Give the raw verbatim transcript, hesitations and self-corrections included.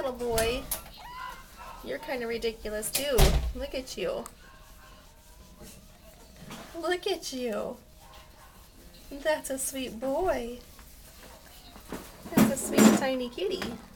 little boy. You're kind of ridiculous too. Look at you. Look at you. That's a sweet boy. That's a sweet tiny kitty.